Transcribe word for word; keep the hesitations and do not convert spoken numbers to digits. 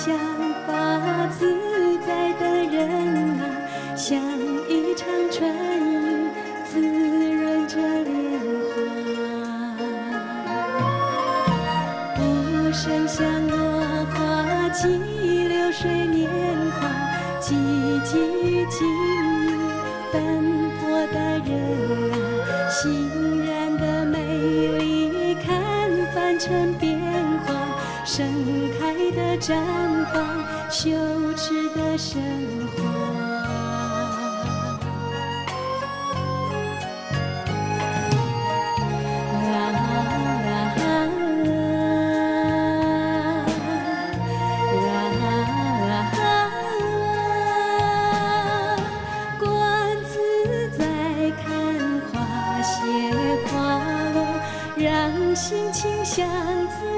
想法自在的人啊，像一场春雨滋润着莲花。浮生像落花激流水年华，汲汲于经历奔波的人啊，欣然的美丽看凡尘变化，盛开的绽放，羞耻的升华。观自在，看花谢花落，让心情像自